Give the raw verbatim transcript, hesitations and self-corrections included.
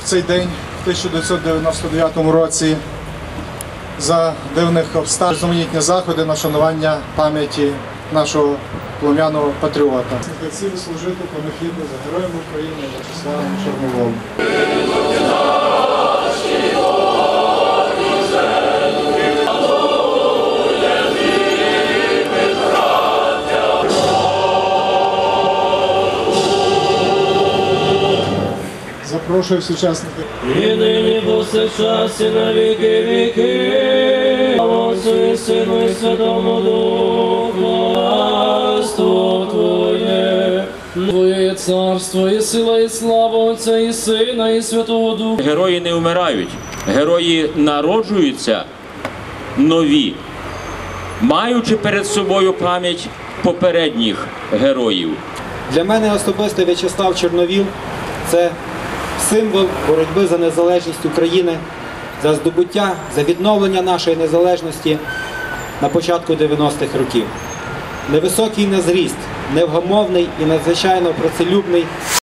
цей день в тисяча дев'ятсот дев'яносто дев'ятому році за дивних обставин різноманітні заходи на шанування пам'яті нашого полум'яного патріота. Хотів служити панахідно за героєм України В'ячеславом Чорноволом. Запрошую сучасників. І нині повсякчас і на віки віки. Слава Отцю і Сину і Святому Духу. Царство Твоє. Твоє є царство, і сила, і слава Отця і Сина, і Святого Духа. Герої не вмирають, герої народжуються нові, маючи перед собою пам'ять попередніх героїв. Для мене особисто В'ячеслав Чорновіл – це символ боротьби за незалежність України, за здобуття, за відновлення нашої незалежності на початку дев'яностих років. Невисокий на зріст, невгамовний і надзвичайно працелюбний.